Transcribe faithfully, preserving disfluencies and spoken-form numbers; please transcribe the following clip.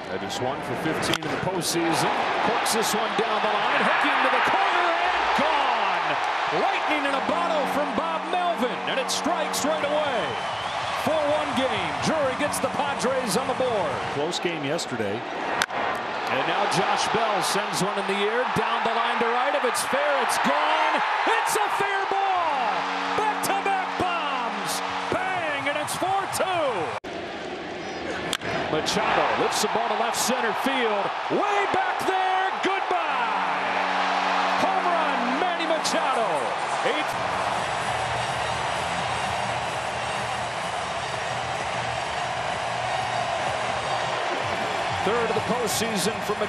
That is one for fifteen in the postseason. Corks this one down the line, hooking to the corner and gone. Lightning in a bottle from Bob Melvin, and it strikes right away. four one game. Drury gets the Padres on the board. Close game yesterday. And now Josh Bell sends one in the air, down the line to right. If it's fair, it's gone. It's a fair ball. Back-to-back bombs. Bang, and it's four two. Machado lifts the ball to left center field. Way back there. Goodbye. Home run, Manny Machado. Eighth. Third of the postseason for Machado.